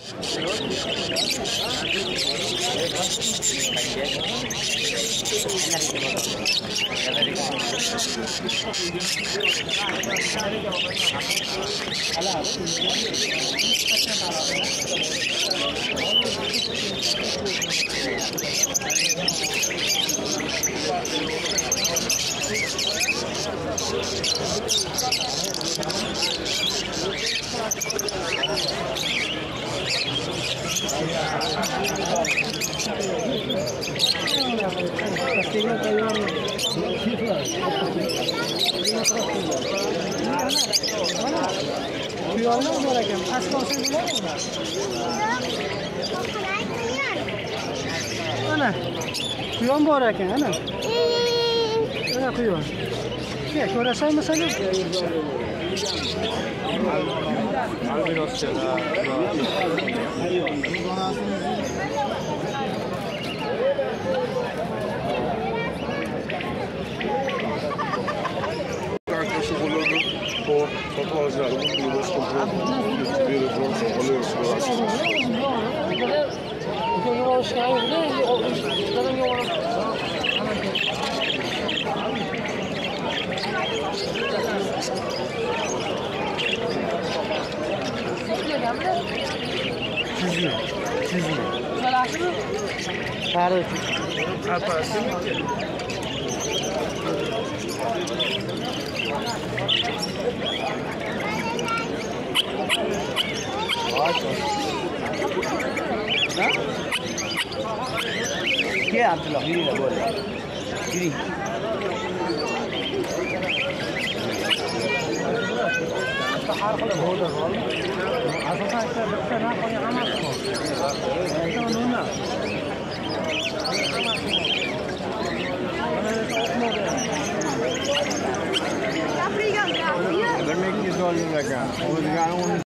Kuyovlar bor ekan, pastga olsangiz bo'ladimi? Ana, kuyov bor ekan, ana. Ana kuyov. Ke, ko'rasanmi sen? क्या आप चलो गिरी ना बोल गिरी पहाड़ को बहुत है आसपास ऐसा लगता ना कोई आना तो ऐसा नहीं ना अगर मैं किस वाली लगा वो